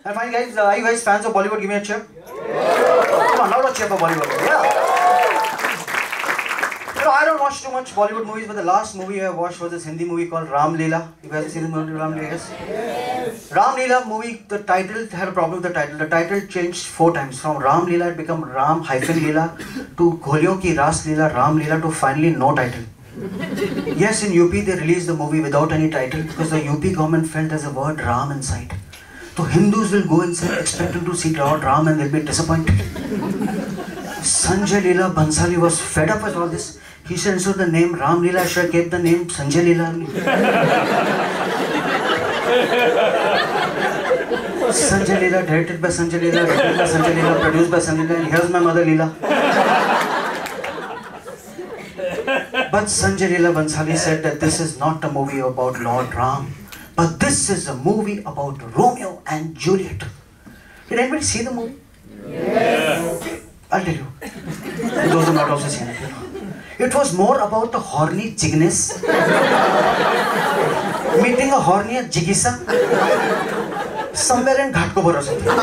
And fine guys, are you guys fans of Bollywood? Give me a cheer. Come on, loud cheer for Bollywood. Yeah. You know, I don't watch too much Bollywood movies, but the last movie I watched was this Hindi movie called Ram Leela. You guys have seen the movie Ram Leela? Yes. Ram Leela movie, the title had a problem with the title. The title changed 4 times. From Ram Leela, it became Ram-Leela to Gholyon Ki Ras Leela, Ram Leela to finally no title. Yes, in UP they released the movie without any title because the UP government felt there's a word Ram inside. So Hindus will go inside expecting to see Lord Ram and they'll be disappointed. Sanjay Leela Bansali was fed up with all this. He said instead of the name Ram Leela, I should have kept the name Sanjay Leela. Sanjay Leela, directed by Sanjay Leela, written by Sanjay Leela, produced by Sanjay Leela, and here's my mother Leela. But Sanjay Leela Bansali said that this is not a movie about Lord Ram, but this is a movie about Romeo and Juliet. Did anybody see the movie? Yes. I'll tell you. Those are not also seen it. It was more about a horny Jignes meeting a hornier Jigisa somewhere in Ghatkopar or something.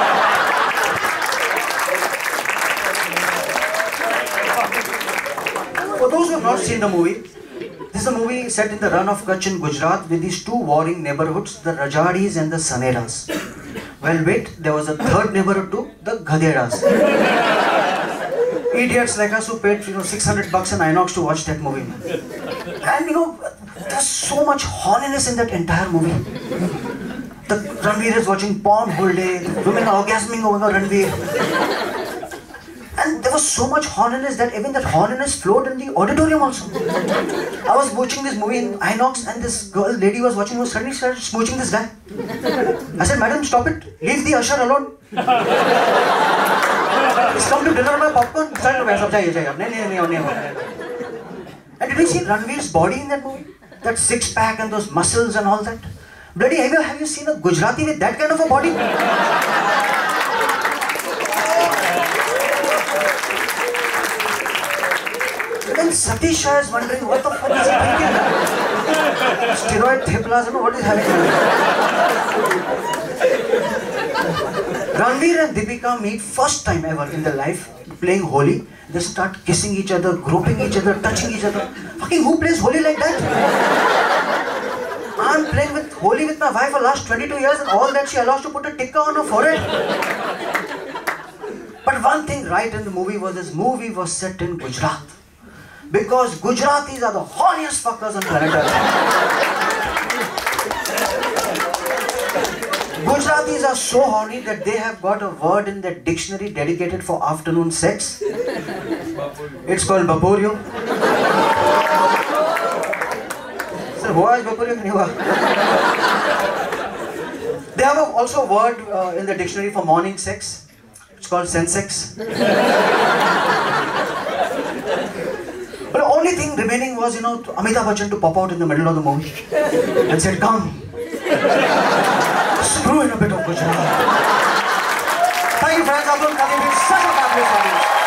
For those who have not seen the movie, this is a movie set in the run of Kutch in Gujarat with these 2 warring neighborhoods, the Rajadis and the Saneras. Well, wait, there was a third neighborhood too, the Gaderas. Idiots like us who paid $600 in Inox to watch that movie. And there's so much horniness in that entire movie. The Ranveer is watching porn whole day, the women are orgasming over Ranveer. And there was so much horniness that even that horniness flowed in the auditorium also. I was watching this movie in Inox and this lady was watching, who suddenly started smooching this guy. I said, madam, stop it. Leave the usher alone. He's come to dinner on my popcorn. And did you see Ranveer's body in that movie? That 6-pack and those muscles and all that. Bloody, have you seen a Gujarati with that kind of a body? Even Satish Shah is wondering what the fuck is he thinking? Steroid theplas, what is happening? Ranveer and Deepika meet first time ever in their life, playing Holi. They start kissing each other, groping each other, touching each other. Fucking who plays Holi like that? I'm playing with Holi with my wife for the last 22 years and all that she allows to put a tikka on her forehead. But one thing right in the movie was this movie was set in Gujarat. Because Gujaratis are the horniest fuckers on planet Earth. Gujaratis are so horny that they have got a word in their dictionary dedicated for afternoon sex. It's called Baporio. Sir, who is Baporio? They have also a word in the dictionary for morning sex. It's called sensex. But the only thing remaining was, Amitabh Bachchan to pop out in the middle of the movie and said, come, screw in a bit of Gujarat. Thank you friends, Atul Khatri, such a fabulous audience.